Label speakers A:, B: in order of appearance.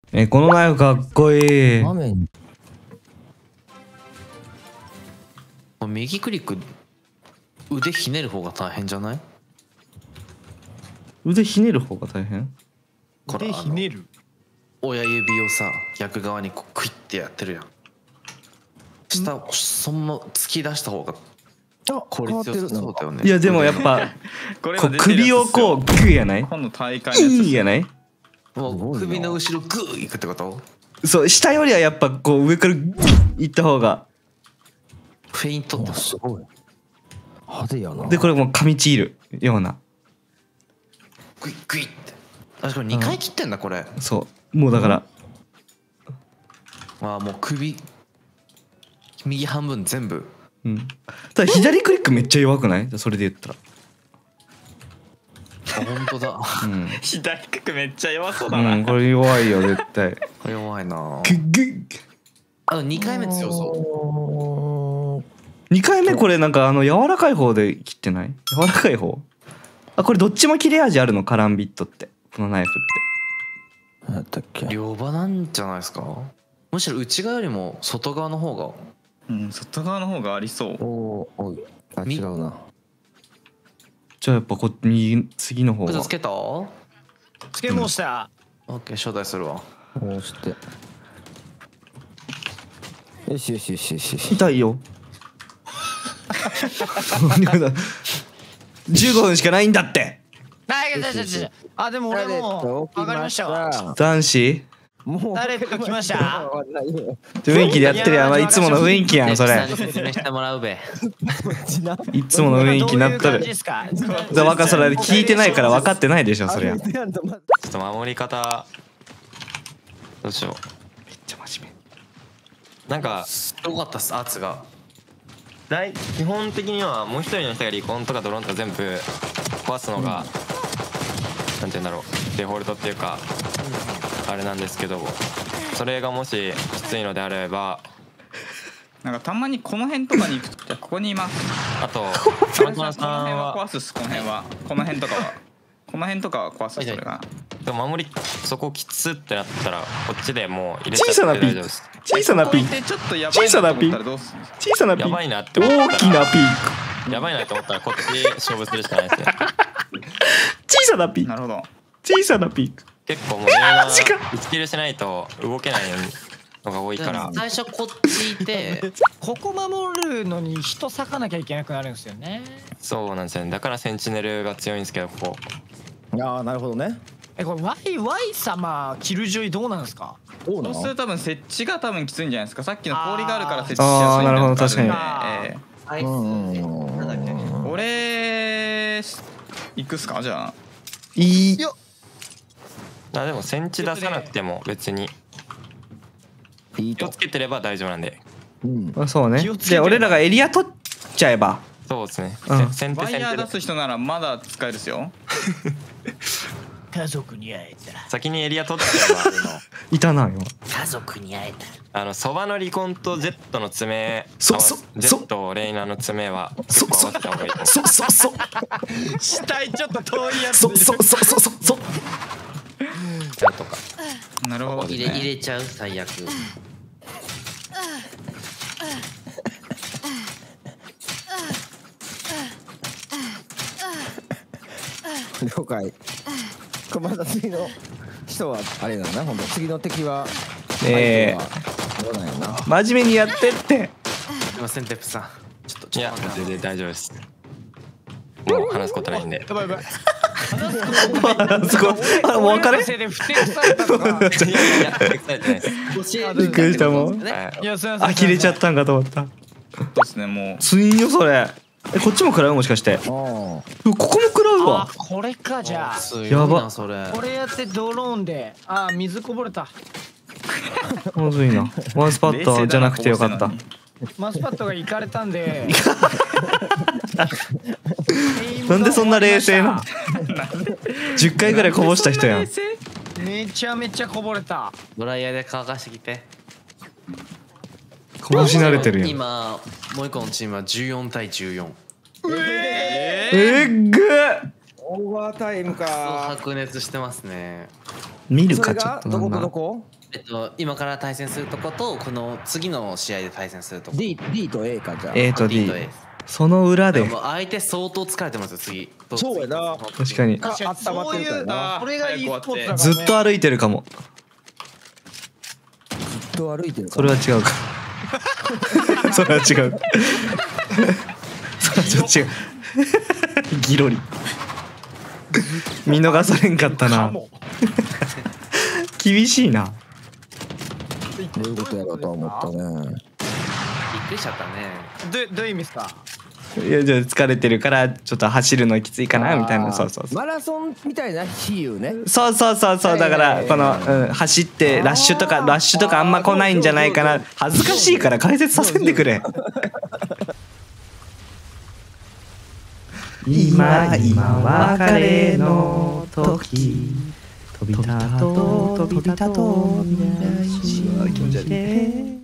A: このナイフかっこいい。
B: 画面
C: 右クリック腕ひねる方が大変じゃない？
A: 腕ひねる方が大変？
D: 腕ひねる。
C: 親指をさ逆側にこうクイッてやってるやん。下をそのまま突き出した方が効率よさそうだよね。
A: いやでもやっぱ
E: これ
A: こう首をこうグーやない？
E: 今度大会のやつ
A: いいやない？
C: もう首の後ろグーいくってこと？
A: そう下よりはやっぱこう上からグーいった方が。
C: フェイントって
B: すごい派手やな。
A: でこれもう噛みちぎるような。
C: グイグイって。あ、これ2回切ってんだこれ。
A: そうもうだから。
C: ああもう首右半分全部。
A: うん。ただ左クリックめっちゃ弱くない？それで言ったら。
C: あ本当だ。
A: うん。
E: 左クックめっちゃ弱そうだな。
A: うん、これ弱いよ絶対。
C: これ弱いな。
A: グッグッ。
C: あと2回目強そ
A: 2回目これなんか柔らかい方で切ってない？柔らかい方？あ、これどっちも切れ味あるの？カランビットってこのナイフって。
B: 何やったっけ？
C: う。両刃なんじゃないですか。むしろ内側よりも外側の方が。
E: うん、外側の方がありそう。
B: おい、あ、違うな。
A: じゃあやっぱこっち次の方が。
C: 靴つけた？オ
D: つけました。
C: ッケー招待するわ。
B: こうして。よしよしよしよしよし。
A: 痛いよ。15分しかないんだって。
D: あ、でも俺もう上がりましたわ。
A: 男子
B: もう
D: 誰か来ました。
A: 雰囲気でやってるやん。いつもの雰囲気やんそれ。
C: 説明してもらうべ。
A: いつもの雰囲気になっとる。わかそれ聞いてないから分かってないでしょそりゃ。めっ
F: ちょっと守り方どうしよ
A: ちゃ真面
F: う。なんか
C: すごかったっす圧が。
F: 基本的にはもう一人の人がリコンとかドローンとか全部壊すのが、なんて言うんだろう、デフォルトっていうかあれなんですけど、それがもしきついのであれば
E: なんかたまにこの辺とかに行くと、ここにいます。
F: あと
E: この
F: マトナさん
E: 辺は
F: は
E: 壊すっす。この辺はこの辺とかはこの辺とかは壊すっす。それが
F: でも守りそこきつってなったらこっちでもう入れちゃって大丈夫です。
A: 小さなピーク。
E: ここいてちょっとやばいなと思ったらどうする？
A: 小さなピーク。
F: やばいなって思ったら
A: 大きなピー
F: やばいなって思ったらこっちで勝負するしかないですね。
A: ク。小さなピーク。
E: なるほど。
A: 小さなピーク。
F: 結構もうみんな1キルしないと動けないのが多いから
C: 最初こっちいて
D: ここ守るのに人割かなきゃいけなくなるんですよね。
F: そうなんですよね。だからセンチネルが強いんですけど、ここ
B: ああ、なるほどね。
D: これ Y 様キルジョイどうなんですか？
B: どうなの？
E: そうすると多分設置が多分きついんじゃないですか。さっきの氷があるから設置しやすい
A: あーなるほど確かに
E: 俺行くっすかじゃあ。
A: いい。
F: あでもセンチ出さなくても別に
B: いいと
F: 気をつ。けてれば大丈夫なんで。
B: うん。
A: そうね
D: 気をつけて
A: で俺らがエリア取っちゃえば。
F: そうですね、
A: うん
F: 先手
E: ワイヤー出
F: 先手です
E: 人ならまだ使えるっすよ。
D: 家族に会えた。
F: 先にエリア取っちゃえ
A: いたな今。
D: 家族に会えた。
F: ばそばのリコンとジェットの爪
A: そ
F: ジェットレイナーの爪は結構合わせた方がいいと思う。
A: そう
D: 死体ちょっと遠いやつ。
A: そう
F: とか
E: なるほどですね。
C: 入れちゃう最悪。
B: 了解。これまた次の人はあれだな。ほんと次の敵は
A: ねえ
B: どうなんやな。
A: 真面目にやってって。
C: すいませんテップさん。
F: いや全然大丈夫です。もう話すことないんで。
D: やばいやばい。
A: すごい。あもう別れ。
D: せいで不適されたとか。
F: いや手伝えてないです。
A: びっくりしたもん。
F: はい
D: やすいません。
A: 呆れちゃったんかと思った。
E: そうですねもう。
A: ついんよそれ。こっちも食らうもしかして。ここも食らう
D: あ
A: わ。
D: これかじゃあ。
C: 強い
A: やば
C: なそれ。
D: これやってドローンで水こぼれた。
A: まずいな。ワンスパットじゃなくてよかった。
D: マスパットが行かれたんで。
A: なんでそんな冷静な。10回ぐらいこぼした人やん。
D: めちゃめちゃこぼれた。
C: ドライヤーで乾かしてきて。
A: こぼし慣れてるやん。
C: 今もう一個のチームは14対14。
A: えっぐ。
B: オーバータイムか。
C: 白熱してますね。
A: 見る
B: それが
A: かちょっと
B: どこと
A: なんだ。
B: どこ？
C: 今から対戦するとことこの次の試合で対戦するとこ
B: D と A かじゃあ。
A: A と D
C: D と A
A: その裏で
C: もう相手相当疲れてますよ次。
B: そうやな。
A: 確かに
B: あ温まってるからな。
D: これが e スポーツだからね。
A: ずっと歩いてるかも。
B: ずっと歩いてるか
A: それは違うか。それは違う。それはちょっと違う。ギロリ。見逃されんかったな。厳しいな。
B: どういうことやろうとは思ったね。
C: びっくりしちゃったね。
D: どういう意味ですか？
A: いやじゃあ疲れてるからちょっと走るのきついかなみたいな。そうそうそう。
B: マラソンみたいな比喩ね。
A: そうそうそうそう。だからこの、走ってラッシュとかあんま来ないんじゃないかな。恥ずかしいから解説させんでくれ。今別れの時飛びたと未来し気持ち悪い。